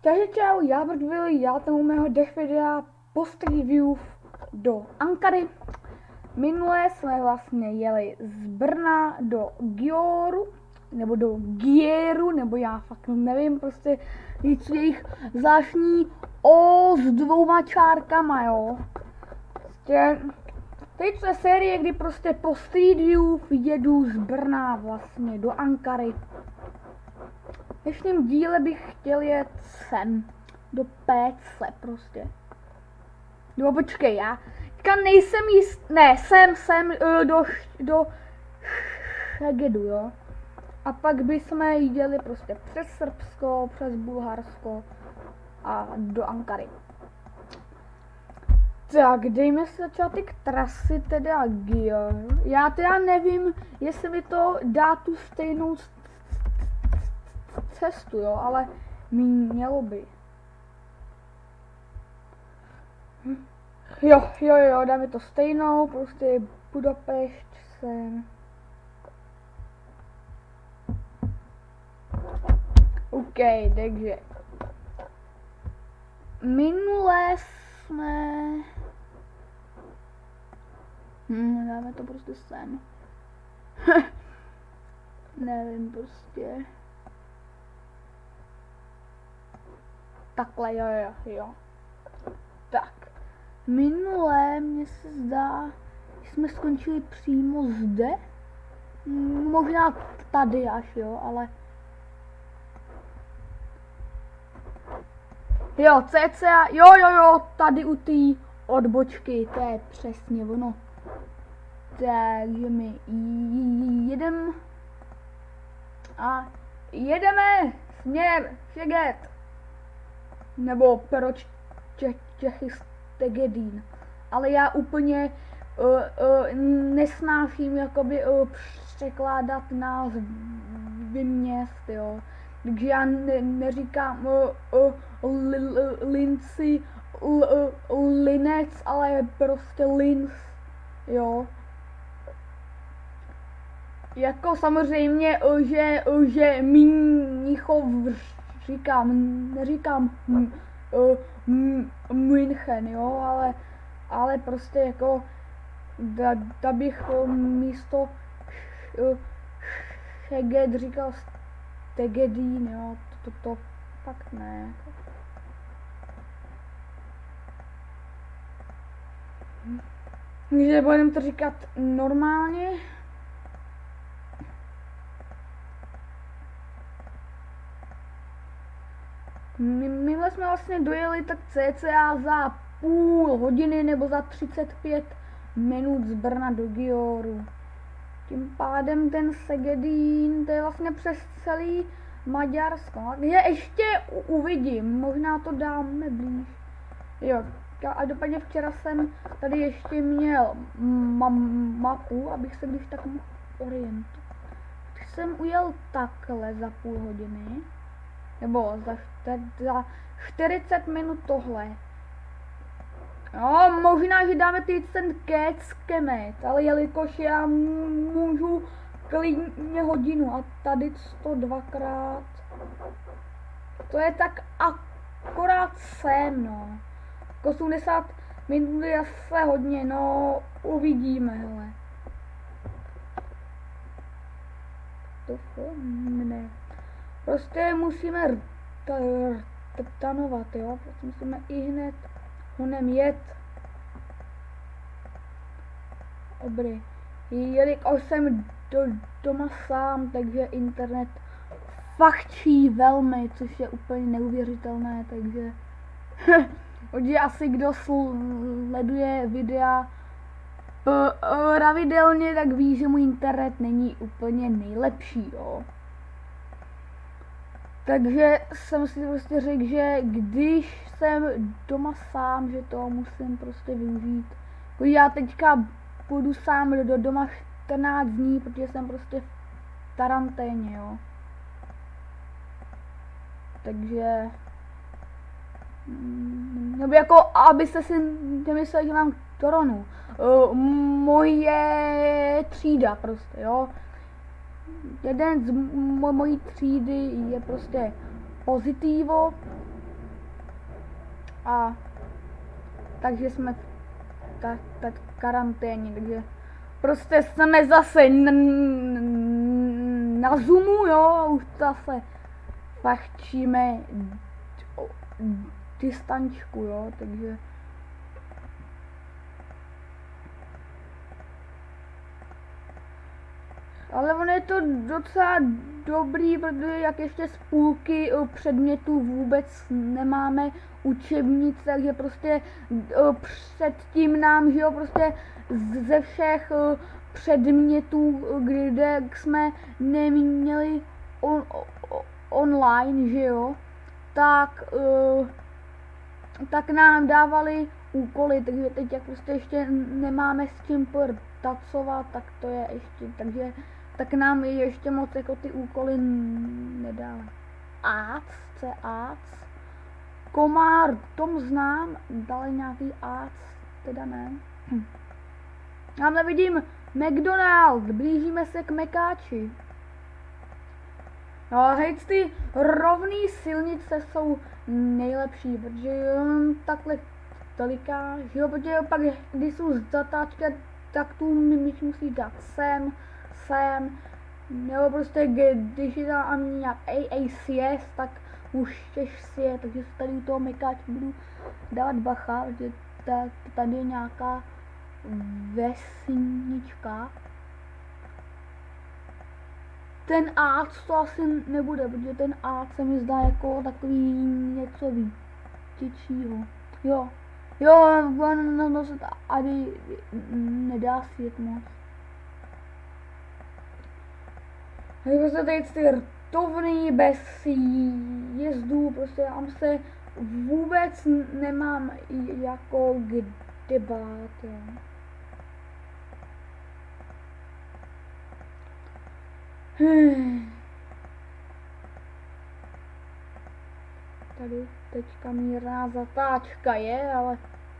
Takže čau, já Brdvil, já tomu mého dech videa post review do Ankary. Minule jsme vlastně jeli z Brna do Gioru, nebo do Gieru, nebo já fakt nevím, prostě víc jejich zvláštní O s 2 čárkama, jo. Prostě, teď je série, kdy prostě po street view jedu z Brna vlastně do Ankary. V dnešním díle bych chtěl jet sem, do Pécle prostě. No počkej, já teďka nejsem jist, ne, sem do Šegedu, jo. A pak bychom jeli prostě přes Srbsko, přes Bulharsko a do Ankary. Tak, dejme si začátek trasy teda Gior. Já teda nevím, jestli mi to dá tu stejnou cestu, jo, ale mělo by. Jo, dáme to stejnou, prostě Budapešť sem. OK, takže minule jsme... dáme to prostě sem. Nevím, prostě... Takhle, jo. Tak. Minule mně se zdá, že jsme skončili přímo zde. Možná tady až, jo, ale... Jo, cca, jo, tady u té odbočky, to je přesně ono. Takže my jedeme a jedeme směr Šeget. Nebo proč Čechy Tegedín. Ale já úplně nesnáším jakoby překládat názvy měst, jo. Takže já neříkám Linci, Linec, ale prostě Linz, jo. Jako samozřejmě, že Mnichov říkám, neříkám München, jo, ale prostě jako da bych místo Šeged říkal Tegedín, jo, to fakt ne. Takže budeme to říkat normálně. My jsme vlastně dojeli tak cca za půl hodiny nebo za 35 minut z Brna do Gioru. Tím pádem ten Szegedín, to je vlastně přes celý Maďarsko. Takže ještě uvidím, možná to dáme blíž. Jo, a dopadně včera jsem tady ještě měl mapu, abych se když tak mohl orientovat. Když jsem ujel takhle za půl hodiny, nebo za 40 minut tohle. No, možná, že dáme teď ten kemet, ale jelikož já můžu klidně hodinu a tady to 2krát. To je tak akorát sem, no. 80 minut je asi hodně, no, uvidíme, hele. To ne. Prostě musíme tanovat, jo, prostě musíme i hned honem jet. Dobrý. Jelikož jsem doma sám, takže internet fachčí velmi, což je úplně neuvěřitelné, takže takže asi kdo sleduje videa pravidelně, tak ví, že můj internet není úplně nejlepší, jo. Takže jsem si prostě řekl, že když jsem doma sám, že to musím prostě využít. Já teďka půjdu sám do doma 14 dní, protože jsem prostě v karanténě, jo. Takže... nebo jako, abyste si nemysleli, že mám koronu. Moje třída prostě, jo. Jeden z mojí třídy je prostě pozitivo, A takže jsme v karanténě, takže prostě jsme zase na Zoomu, jo, už zase fachčíme distančku, jo, takže ale ono je to docela dobrý, protože jak ještě z půlky předmětů vůbec nemáme učebnic, takže prostě předtím nám, že jo, prostě ze všech předmětů, kde jsme neměli online, že jo, tak nám dávali úkoly, takže teď jak prostě ještě nemáme s čím pracovat, tak to je ještě, takže tak nám ještě moc jako ty úkoly nedali. AC, Komár, Tom znám, dali nějaký AC, teda ne. Tamhle vidím McDonald, blížíme se k Mekáči. No, hejc, ty rovný silnice jsou nejlepší, protože takhle toliká, že jo, protože pak, když jsou zatáčka, tak tu myš musí dát sem, nebo prostě když je tam nějak AACS, tak už těž je, takže se tady u toho Mekáče budu dávat bacha, že tady je nějaká vesnička. Ten AC to asi nebude, protože ten AC se mi zdá jako takový něco většího. Jo, ono se tady nedá svět moc. Jako se tady ty rtovný bez jezdů, prostě tam se vůbec nemám jako kde bát, jo. Tady teďka mírná zatáčka je, ale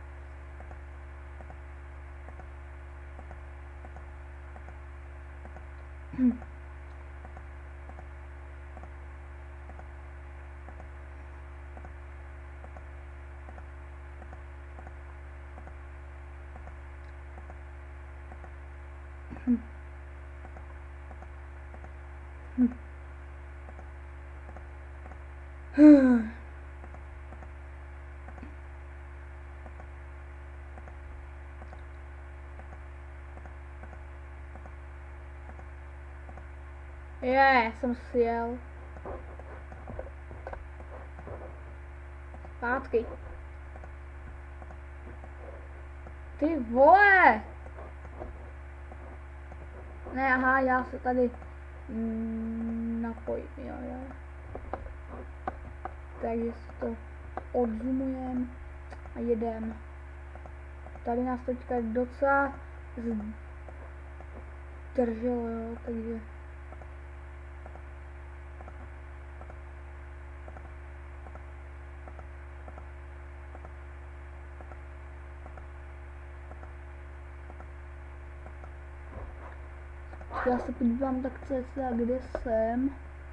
jsem si jel. Zpátky. Ty vole! Ne, aha, já se tady napojím, jo. Takže si to odzoomujem a jedem. Tady nás teďka docela zdrželo, jo, takže já se podívám tak cca, kde jsem.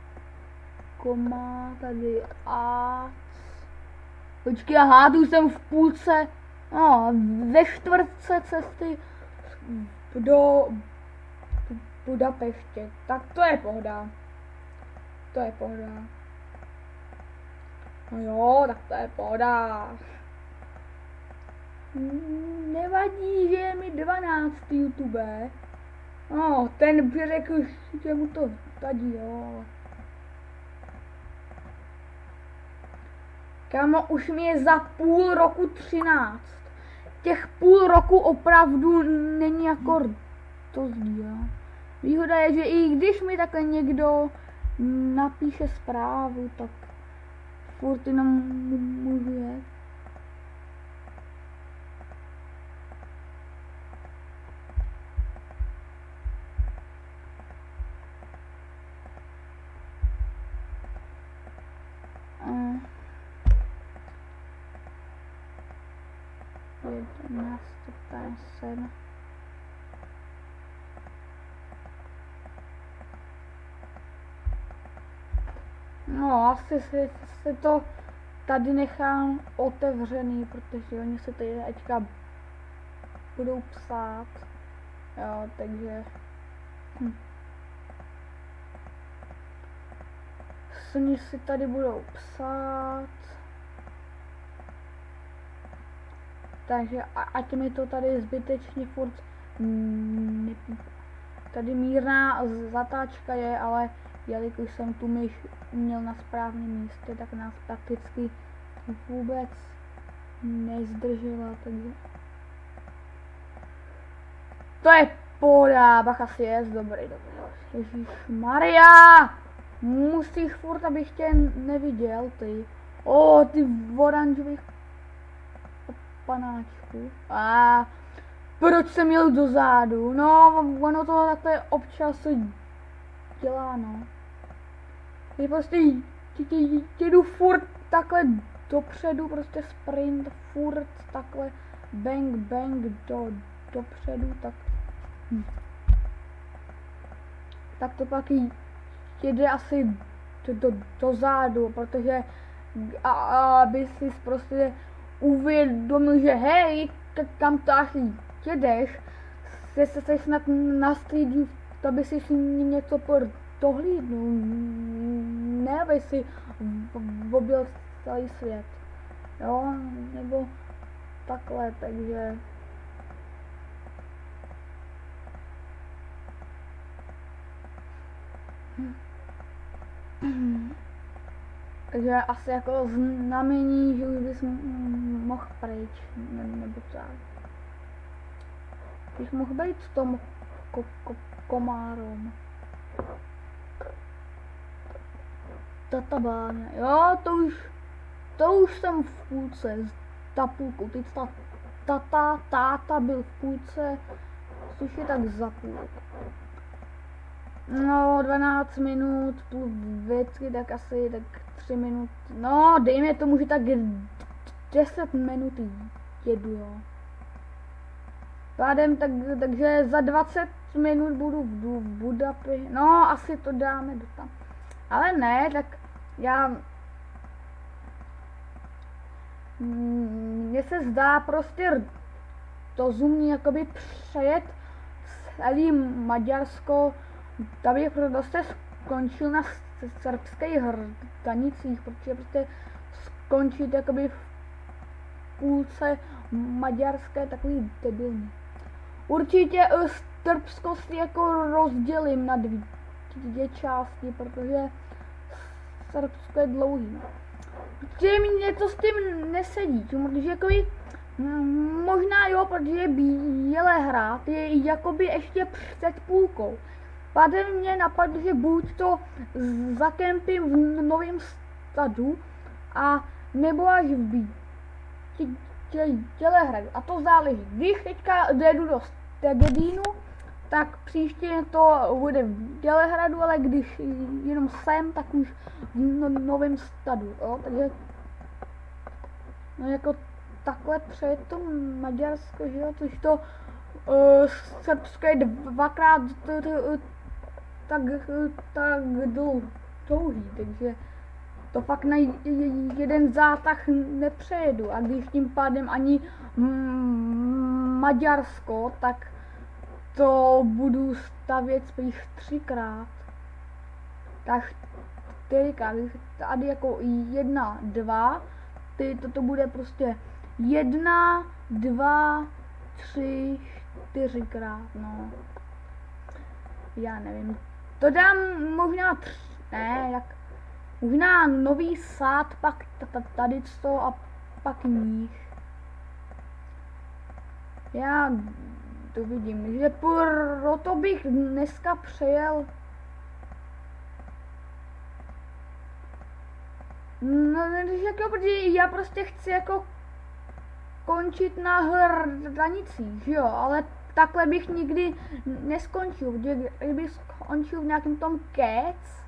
Koma, tady a počkej, aha, tu jsem v půlce, no, ve čtvrtce cesty do Budapeště, tak to je pohoda. No jo, tak to je pohoda. Nevadí, že je mi 12 YouTube. No, ten by řekl, že mu to vadí, jo. Kámo, už mi je za půl roku 13. Těch půl roku opravdu není jako to zdíl. Výhoda je, že i když mi takhle někdo napíše zprávu, tak furt jenom můžu jet. No, asi se to tady nechám otevřený, protože oni se tady teďka budou psát, jo, takže oni si tady budou psát, takže ať mi to tady zbytečně furt nepípá. Tady mírná zatáčka je, ale jelikož jsem tu myš měl na správném místě, tak nás prakticky vůbec nezdržela, takže to je pohoda, bacha si jest, dobrý. Ježišmarja, musíš furt, abych tě neviděl, ty. Ty oranžových panáčků. Proč jsem jel dozadu? No, ono to takhle občas dělá, no. Je prostě jedu furt takhle dopředu, prostě sprint, furt takhle bang bang dopředu, tak to pak jede asi dozadu, protože aby si prostě uvědomil, že hej, kam to asi jedeš, se snad na střídí, aby si něco dohlídnul, ne aby si objel celý svět, jo, nebo takhle, takže takže asi jako znamení, že už bys mohl pryč, nebo tak. Bych mohl být s tom komárom. Databáně, jo, to už jsem v půlce, ta půlku, teď táta byl v půlce, což je tak za půlku. No, 12 minut plus věci, tak asi tak 3 minuty, no dejme tomu, že tak 10 minut jedu, jo. Pádem, takže za 20 minut budu v Budapešti, no asi to dáme do tam. Ale ne, tak mně se zdá prostě rozumný jakoby přejet celý Maďarsko, aby prostě skončil na srbských hranicích, protože prostě skončit jakoby v půlce maďarské takový debilní. Určitě Srbsko si jako rozdělím na dvě části, protože Srbsko je dlouhý. No. Protože mi něco s tím nesedí, protože jakoby, možná jo, protože Bělehrad je jakoby ještě před půlkou. Pádem mě napadlo, že buď to zakempím v Novém Stadu, a nebo až v Bělehradu. A to záleží. Když teďka jdu do Středínu, tak příště to bude v Bělehradu, ale když jenom sem, tak už v Novém Stadu. Jo? Takže no jako takhle přejet to Maďarsko, že jo, což to Srbsko je dvakrát tak dlouhý, takže to fakt na jeden zátah nepřejedu, a když tím pádem ani Maďarsko, tak to budu stavět spíš 3krát, tak 4krát, tady jako 1, 2, to bude prostě 1, 2, 3, 4krát, no. Já nevím, to dám možná 3, ne, jak možná Nový Sad, pak tady to a pak níž. Já to vidím, že proto bych dneska přejel. No, jako, protože já prostě chci jako končit na hranicích, jo, ale takhle bych nikdy neskončil, kdybych skončil v nějakém tom Kec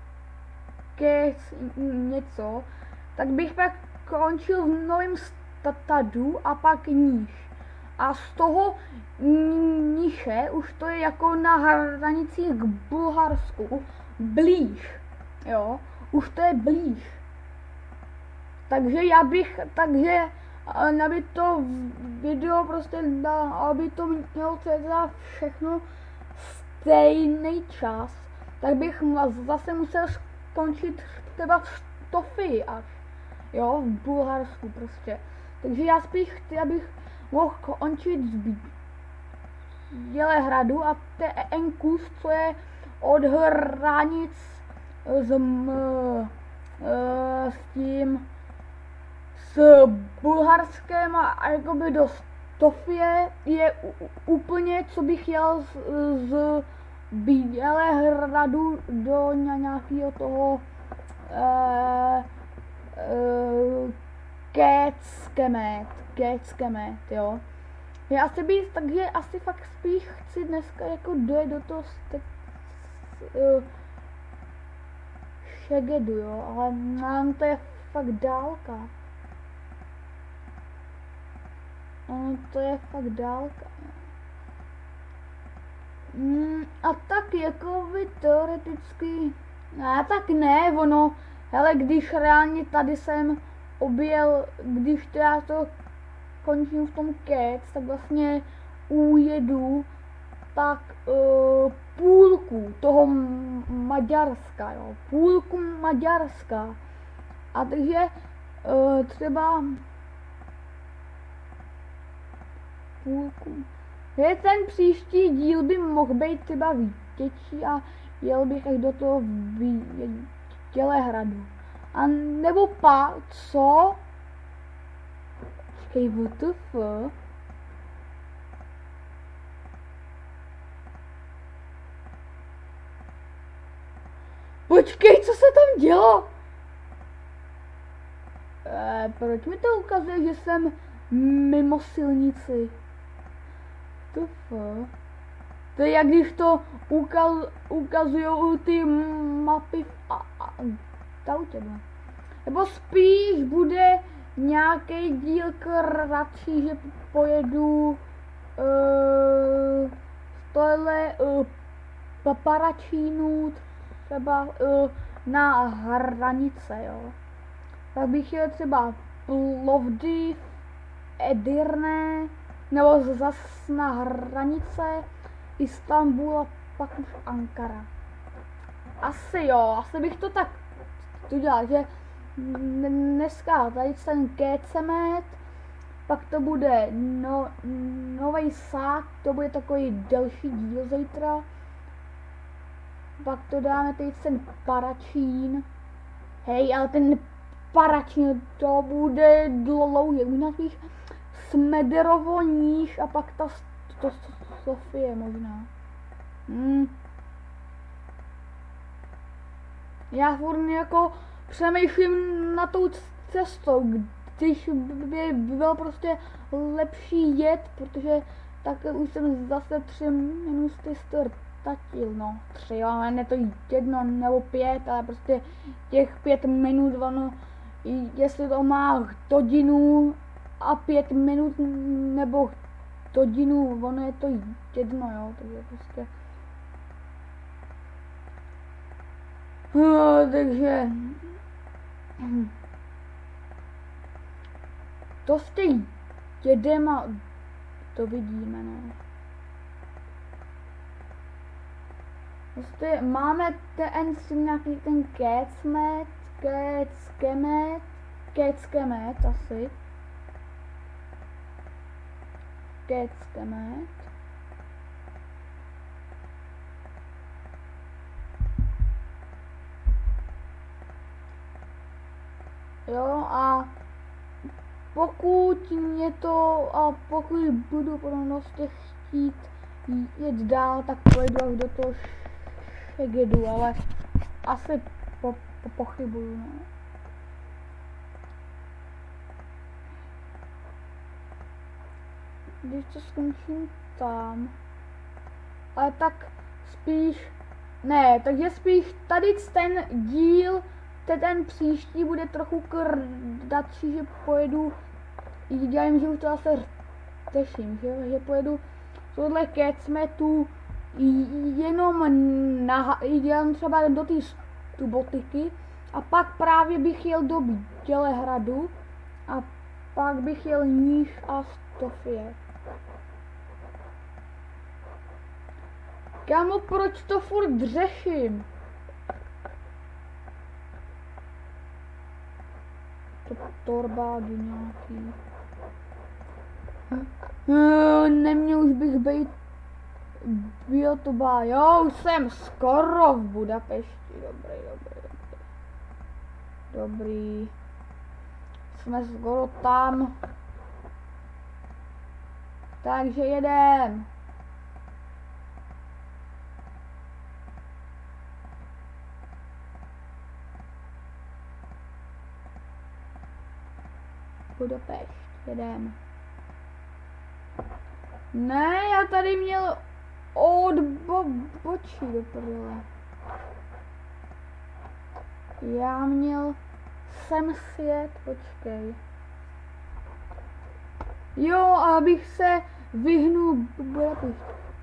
něco, tak bych pak končil v Novém Stadu a pak níž. A z toho níže už to je jako na hranicích k Bulharsku blíž, jo, už to je blíž. takže aby to video prostě, aby to mělo teda všechno stejný čas, tak bych zase musel skončit třeba v Sofii až, jo, v Bulharsku prostě. Takže já spíš chci, abych mohl končit v Bělehradu a ten kus, co je od hranic s Bulharskem a jakoby do Sofie je úplně, co bych jel z Bělehradu do nějakého toho Keckemet, jo. Takže asi fakt spíš chci dneska jako dojet do toho Šegedu, jo, ale to je fakt dálka. To je fakt dálka. A tak jako by teoreticky, tak ne, ono, hele, když reálně tady jsem objel, když já to končím v tom Kec, tak vlastně ujedu tak půlku toho Maďarska, jo, půlku Maďarska. A takže třeba půlku. Ten příští díl by mohl být třeba větší a jel bych až do toho Bělehradu. A nebo co? Počkej, WTF? Počkej, co se tam dělo? Proč mi to ukazuje, že jsem mimo silnici? To je jak když to ukazují ty mapy v autě. Nebo spíš bude nějaký díl kratší, že pojedu z tohle Paparačínu třeba na hranice, jo. Tak bych jel třeba Plovdiv, Edirne, nebo zas na hranice Istanbul a pak už Ankara. Asi bych to tak udělal, že dneska tady ten Keckemet, pak to bude Nový Sad, to bude takový delší díl zítra. Pak to dáme tady ten Paračín. Hej, ale ten Paračín to bude dlouhý, možná spíš Smederovo níž a pak ta Sofie možná. Já furt jako přemýšlím na tou cestou, když by byl prostě lepší jet, protože tak už jsem zase 3 minuty ztratil, no 3, ale ne to 1 nebo 5, ale prostě těch 5 minut, ono, jestli to má hodinu a 5 minut nebo hodinu, ono je to 1, jo, takže prostě. No, takže to s tím jedem a to vidíme, no. Prostě máme nějaký ten Keckemet asi. Keckemet. Jo, a pokud budu prostě chtít jet dál, tak pojedu až do toho Šegedu, ale asi pochybuju, no. Když to skončím tam, ale tak spíš, ne, takže spíš tady ten díl, ten příští bude trochu kratší, že pojedu, já vím, že už to zase řeším, že pojedu tohle Keckemetu jenom třeba do té Subotiky A pak právě bych jel do Bělehradu a pak bych jel níž a Sofie. Kámo, proč to furt řeším? To torbády nějaký. Neměl už bych být biotoba. Jo, už jsem skoro v Budapešti. Dobrý. Jsme skoro tam. Takže jedem. Budapešť, jedem. Ne, já tady měl odbočí do prdele. Já měl sem sjet, počkej. Jo, abych se vyhnul Budapešť.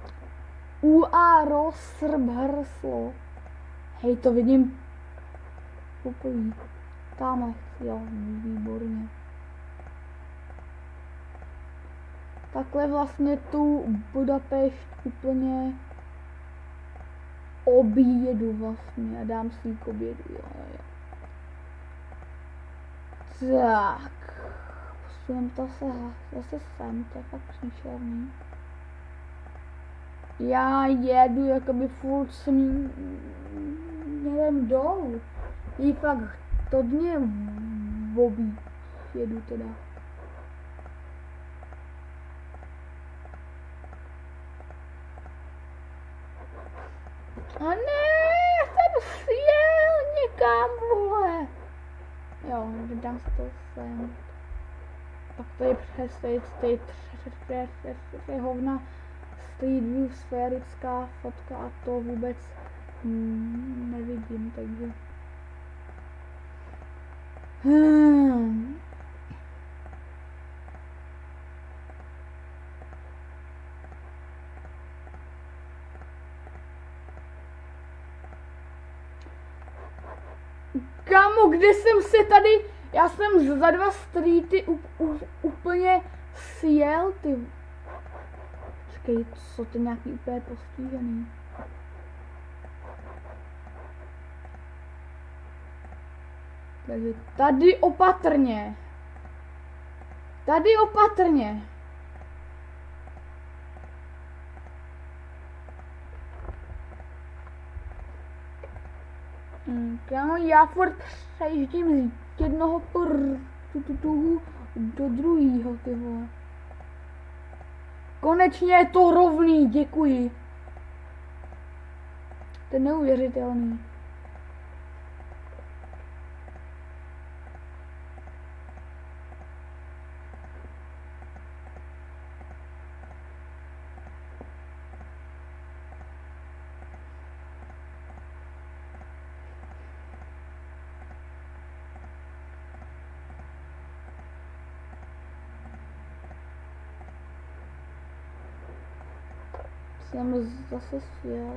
UA Srbhrslo. Hej, to vidím poprvé. Tamhle, jo, výborně. Takhle vlastně tu Budapešť úplně objedu vlastně a dám si k obědu, jo. Tak, posunem to zase sem, to je fakt příšerný. Já jedu jakoby furt směrem dolů. I fakt hodně jedu teda. A ne, já jsem sjel někam, vole. Jo, dám si to sem. Pak tady přesvět, tady hovna Street View, sférická fotka a to vůbec nevidím, takže. Kámo, kde jsem se tady, já jsem za 2 streety úplně sjel, ty. Počkej, jsou to nějaký úplně postižený. Takže tady opatrně. Tady opatrně. Kámo, já furt přejíždím z jednoho prtutuhu do druhého, ty vole. Konečně je to rovný, děkuji. To je neuvěřitelný. Jsem zase sjel.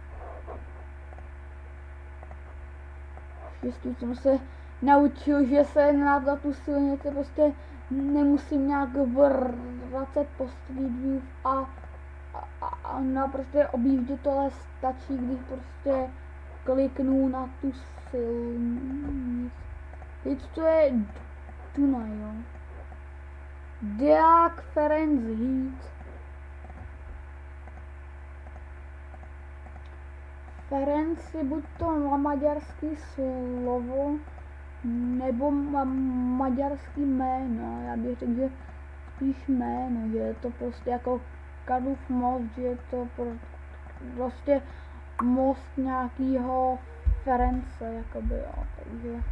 Ještě jsem se naučil, že se na tu silnici prostě nemusím nějak vracet po Street View a prostě objíždět to, ale stačí, když prostě kliknu na tu silnici. Teď to je Dunaj, jo. Deák Ferenc Híd. Ferenc je buď to maďarský slovo, nebo maďarský jméno. Já bych řekl, že spíš jméno, že je to prostě jako Karlův most, že je to prostě most nějakýho Ference, jakoby, jo, takže.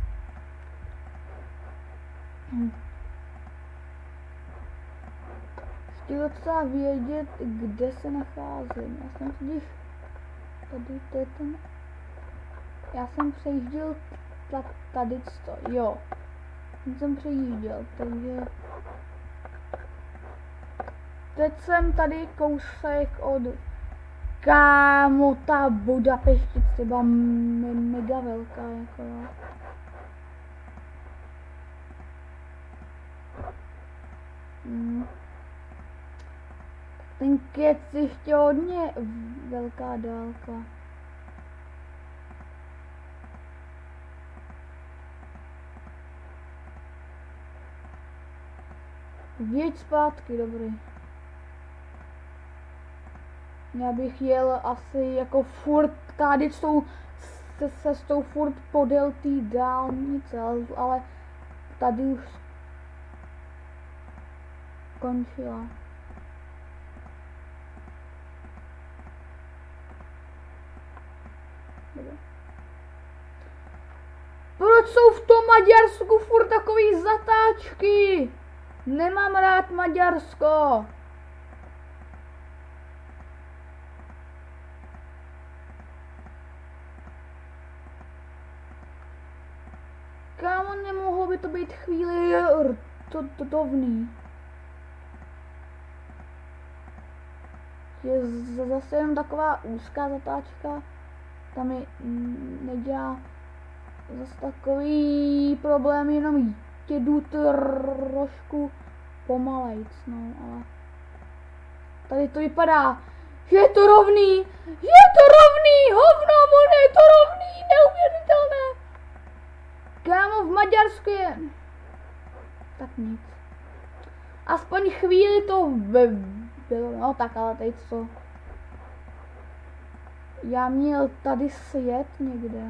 Chci docela vědět, kde se nacházím. Já jsem totiž tady, to je ten. Já jsem přejížděl tady to, jo. Jsem přejížděl, takže. Teď jsem tady kousek od Kámo, ta Budapešť je třeba mega velká, jako jo. Ten kec ještě hodně velká dálka. Věď zpátky, dobrý. Já bych jel asi jako furt, tady jsou cestou furt podél té dálnice, ale tady už skončila. Proč jsou v tom Maďarsku furt takový zatáčky? Nemám rád Maďarsko. Kámo, nemohlo by to být chvíli rtovný. Je zase jen taková úzká zatáčka. Tam mi nedělá zase takový problém, jenom jedu trošku pomalejc, no, ale tady to vypadá, že je to rovný, hovno, mone, je to rovný, neuvěřitelné. Kámo, v Maďarsku je, tak nic, aspoň chvíli to bylo, no tak, ale teď co, já měl tady sjet někde.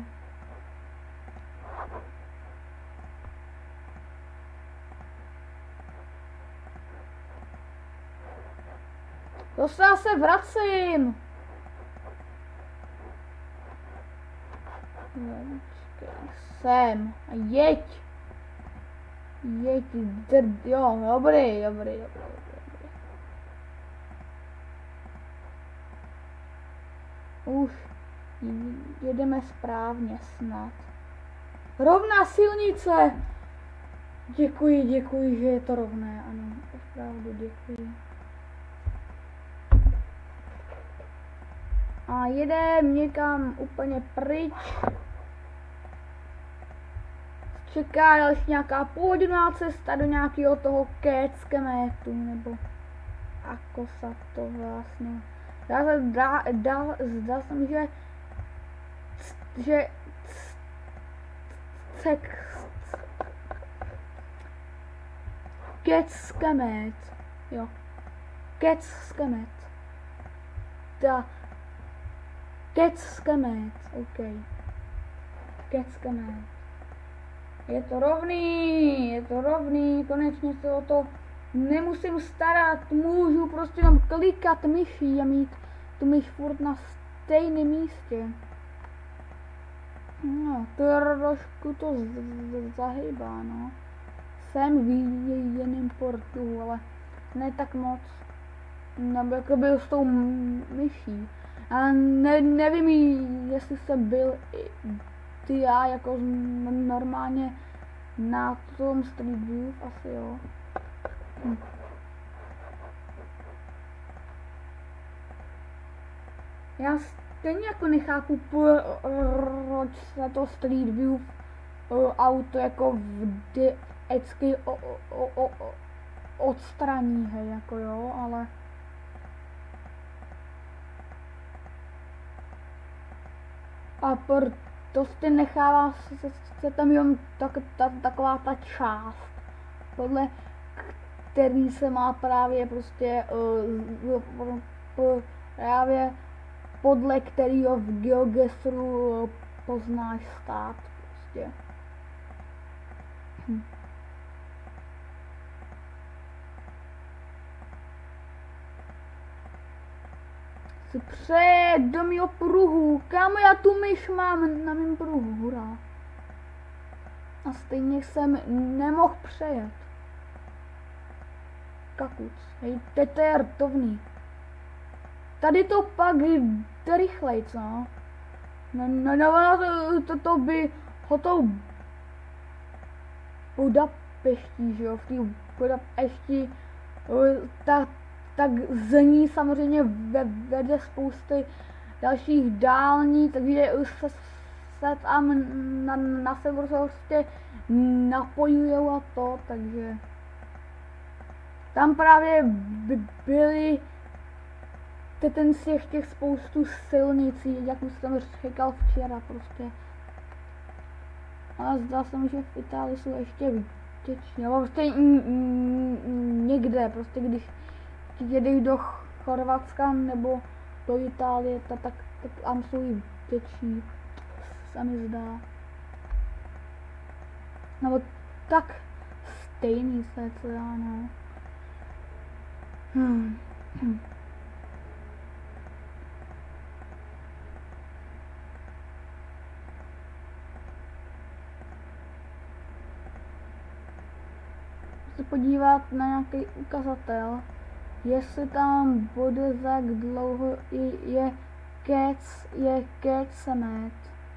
To se zase vracím. Sem a jeď. Jeď, jo, dobrý. Už jedeme správně snad. Rovná silnice. Děkuji, že je to rovné, ano, opravdu děkuji. A jedem někam úplně pryč. Čeká další nějaká půlhodinová cesta do nějakého toho Keckemetu, nebo ako se to vlastně. Zdá se mi, že Keckemet, jo, Keckemet, Keckemet, OK. Keckemet. Je to rovný, konečně se o to nemusím starat, můžu prostě jenom klikat myší a mít tu myš furt na stejném místě. No, trošku to zahýbá, no. Jsem v jiném portu, ale ne tak moc. Nebo jako byl s tou myší. A nevím, jestli jsem byl ty já jako normálně na tom Street View, asi jo. Já stejně jako nechápu, proč se to Street View auto jako vždycky odstraní, hej, jako jo, ale a prostě nechává se tam jenom taková ta část, podle který se má právě prostě právě podle kterého v GeoGuessru poznáš stát prostě. Si přejet do mýho pruhu, kámo, já tu myš mám na mém pruhu, hurá. A stejně jsem nemohl přejet. Kakuc, hej, teď to je rtovný. Tady to pak jde rychlejc, no. To by hotou Budapeští, že jo, v té Budapešti tak z ní samozřejmě vede spousty dalších dálnic, takže se tam na severu se prostě napojujou a to, takže tam právě byly ten z těch spoustu silnic, jak už jsem říkal včera prostě. Ale zdá se mi, že v Itálii jsou ještě větší, nebo prostě někde, prostě když jedeš do Chorvatska nebo do Itálie, tak tam jsou i větší, se mi zdá. Nebo tak stejný se co já, no. Se podívat na nějaký ukazatel, jestli tam bude za jak dlouho je Kecsemet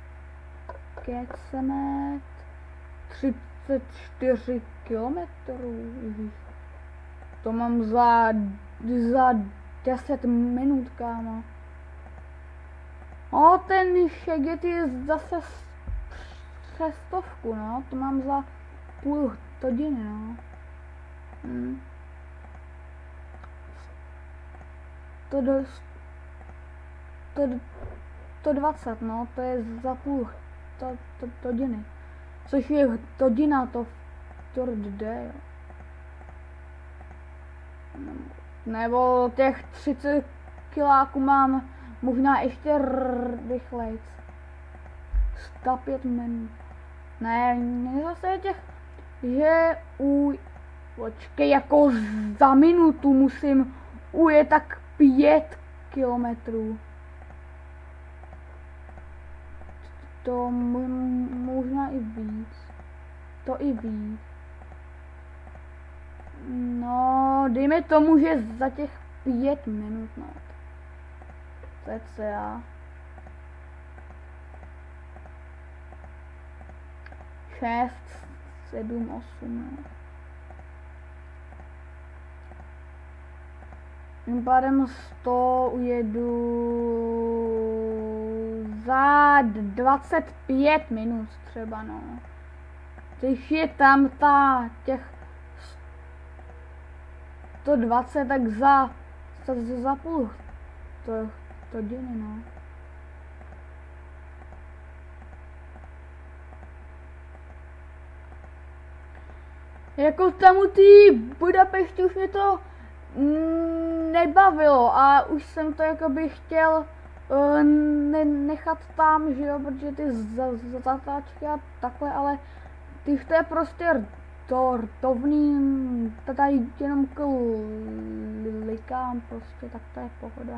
34 kilometrů. To mám za 10 minut, kámo. O, ten Szeged je zase přes 100, no, to mám za půl hodiny, no. 120, no, to je za půl hodiny. Což je hodina to v third day. Nebo těch 30 kiláků mám možná ještě rychlejc. 105 minut. Ne, zase těch, že počkej, jako za minutu musím ujet tak 5 kilometrů. To možná i víc. To i víc. No, dejme tomu, že za těch 5 minut, no. Cca. 6, 7, 8, no. Tím pádem 100 ujedu za 25 minut třeba, no. Když je tam těch 120, tak za půl hodiny, no. Jako tam u té Budapešti už mě to nebavilo a už jsem to jakoby chtěl nechat tam, že jo, protože ty zatáčky a takhle, ale když to je prostě rtovný, tady jenom klikám prostě, tak to je pohoda.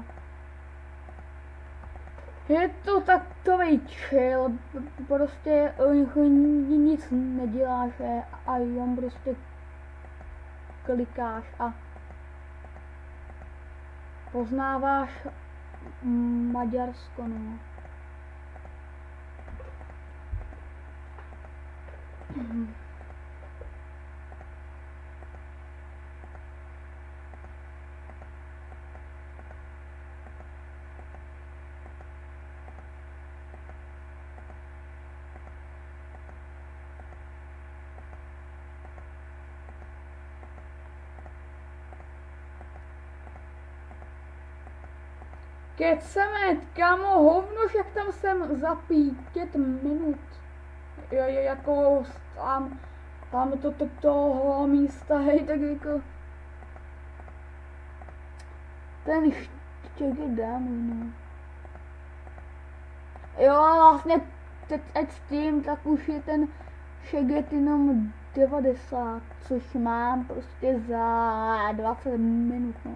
Je to takovej chill, prostě nic neděláš a jen prostě klikáš a poznáváš Maďarsko, no. Kecsemet, kámo, hovnož, jak tam jsem za 5 minut. Jako tam toho místa, hej, tak jako ten Szeged dám, no. Jo, vlastně teď s tím, tak už je ten Szeged jenom 90, což mám prostě za 20 minut, no.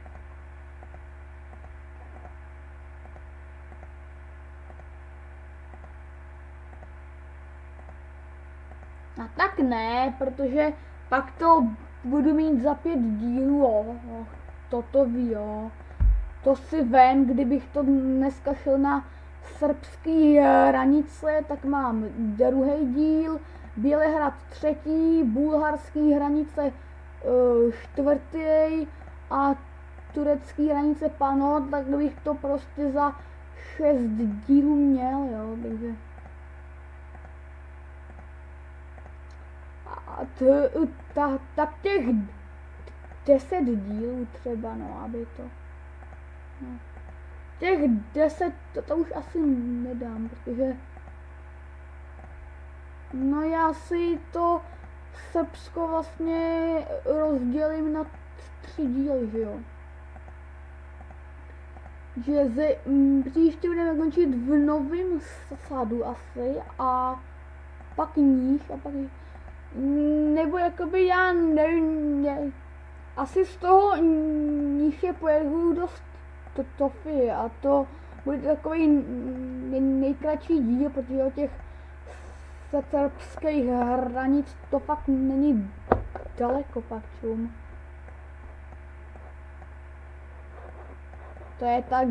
A tak ne, protože pak to budu mít za 5 dílů, toto ví, jo. To si vem, kdybych to dneska šel na srbský hranice, tak mám druhý díl, Bělehrad 3, bulharský hranice 4. a turecký hranice panovat, tak bych to prostě za 6 dílů měl, jo, takže. A tak těch 10 dílů třeba, no, aby to. No. Těch 10, to už asi nedám, protože. No já si to Srbsko vlastně rozdělím na 3 díly, že jo. Že příště budeme končit v Novém Sadu asi a pak níž a pak nebo jakoby já nevím, asi z toho níže pojedu do Sofie a to bude takový nejkratší díl, protože o těch srbských hranic to fakt není daleko pak čum. To je tak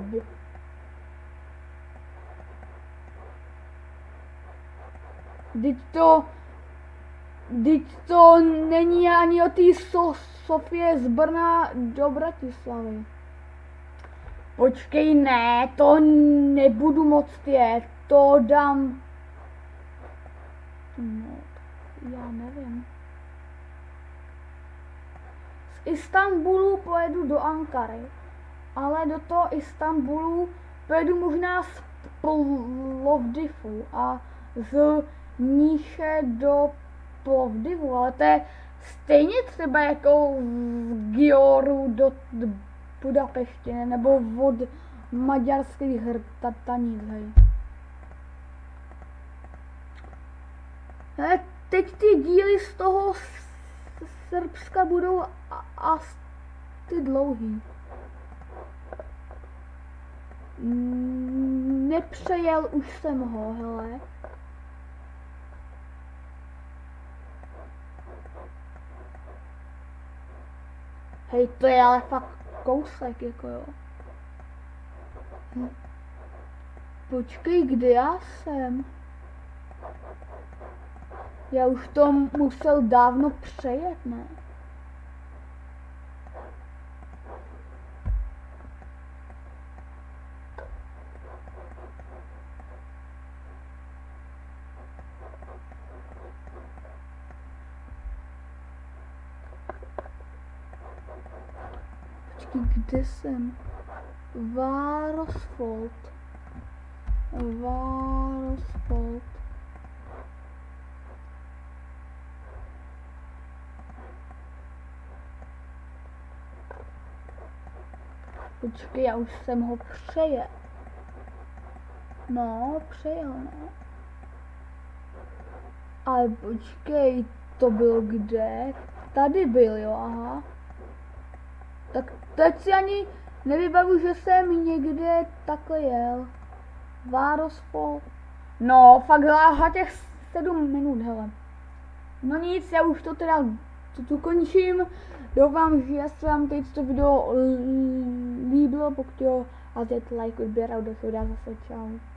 Vždyť to není ani o té Sofie z Brna do Bratislavy. Počkej, ne, to nebudu moc jet, to dám. No, já nevím. Z Istanbulu pojedu do Ankary, ale do toho Istanbulu pojedu možná z Plovdivu a z Níše do Plovdivu, ale to je stejně třeba jako z Gyoru do Budapeště, nebo od maďarských hrtanic, hej. Teď ty díly z toho Srbska budou ty dlouhý. Nepřejel už jsem ho, hele. Hej, to je ale fakt kousek, jako jo. Počkej, kde já jsem? Já už to musel dávno přejet, ne? Počkej, kde jsem? Varosfold. Počkej, já už jsem ho přejel. No, přejel, no. Ale počkej, to byl kde? Tady byl, jo, aha. Tak teď si ani nevybavu, že jsem někde takhle jel. Varosfold. No, fakt za těch 7 minut, hele. No nic, já už to teda tu končím. Doufám, že se vám teď to video líbilo, pokud jo, a dejte like, odběr a do zase, čau.